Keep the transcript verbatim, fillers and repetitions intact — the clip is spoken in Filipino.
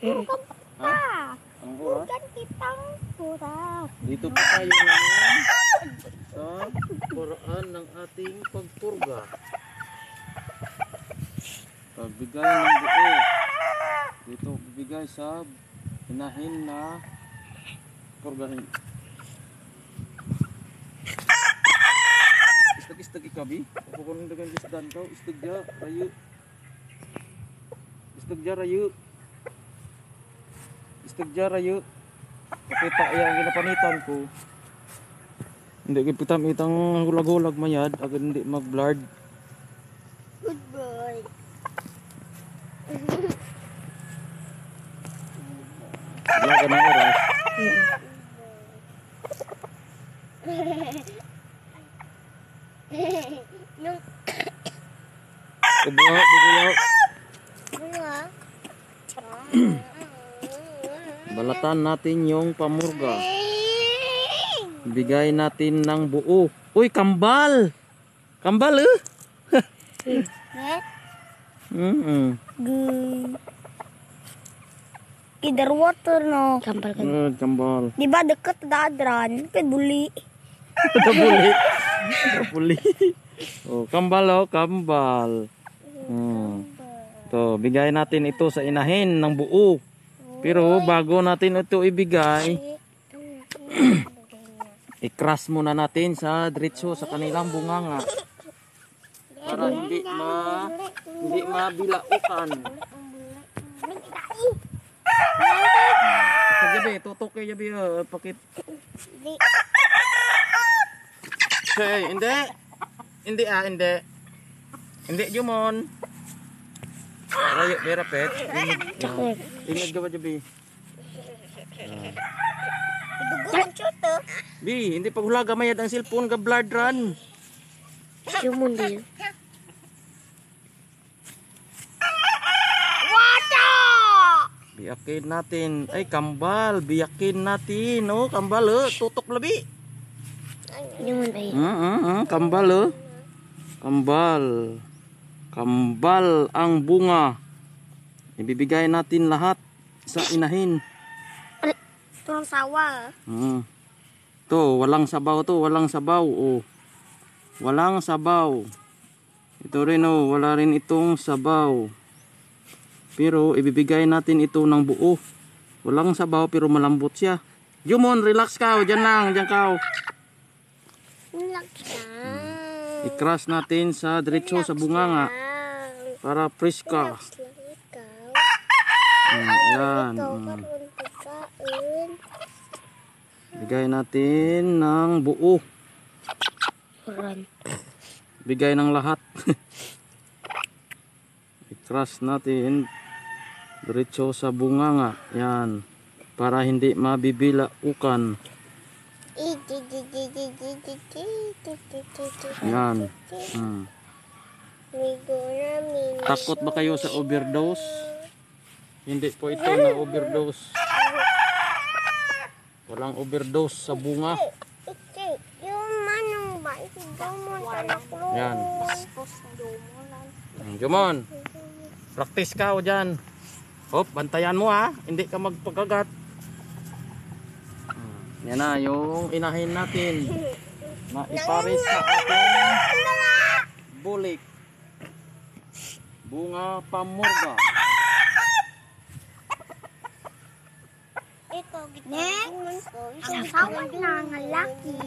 Bukan Ha? Ang oras? bukan kitang pura. Dito pa tayo ngayon sa paraan ng ating pagpurga. Pagbigay ng buo. Dito bibigay sa inahin na purgahin. Istag-istag ikabi. Ako kung dagan isdan ka, istag ja rayu. Istag ja rayu. Istag ja rayu. Kapita yang ginapanitan ko. Hindi kipitam itang hulag-hulag mayad agad hindi mag-blurred. Good boy. Wala ka ng oras. Nung Bubulaw, bubulaw. bunga. Balatan natin yung pamurga. Bigay natin ng buo. Uy, kambal! Kambal eh! Net. Mm-mm. Good. Either water no. Kambal kan. Uh, kambal. Di ba deket dadran? Kan buli. Kabuli. Kabuli. Oh, kambal oh, kambal. Hmm. To, bigay natin ito sa inahin ng buo. Pero bago natin ito ibigay, i-crush muna natin sa diretso sa kanilang bunganga para hindi ma hindi mabilaukan. Kagabi, tutok kay gabi uh, pakit. Hey, hindi. Hindi ah, hindi. Hindi Jumon. Rayo, bera pet. Ingat gawa jabi. Bi, hindi paghulaga mayad ang cellphone ka blood run. Jumon din. Biyakin natin. Ay, kambal. Biyakin natin. Oh, kambal oh. Tutok labi. Jumon din. Mm, mm, mm, kambal oh. Kambal. Kambal ang bunga. Ibibigay natin lahat sa inahin. Turang sawa. Mm. To, walang sabaw to. Walang sabaw. Oh. Walang sabaw. Ito rin oh. Wala rin itong sabaw. Pero ibibigay natin ito ng buo. Walang sabaw pero malambot siya. Jumon, relax ka. Diyan lang. Diyan ka. Relax ka. I-crush natin sa diretso sa bunganga para fresh ka. Relax lang ikaw. Hmm, yan. Ikaw Hmm. karoon pagkain. Bigay natin ng buo. Run. Bigay ng lahat. I-crush natin diretso sa bunganga. Yan. Para hindi mabibilaukan. Yan. Hmm. Takot ba kayo sa overdose? Hindi po ito na overdose. Walang overdose sa bunga. Yung manong ba? Ikaw mo tanak mo. Yan. Hmm, Jumon. Practice ka o dyan. Hop, bantayan mo ha. Hindi ka magpagagat. Hmm, yan na yung inahin natin. Na ipares sa ating bulik. Bunga pamurga. Ito, next, ang sawa na ng laki.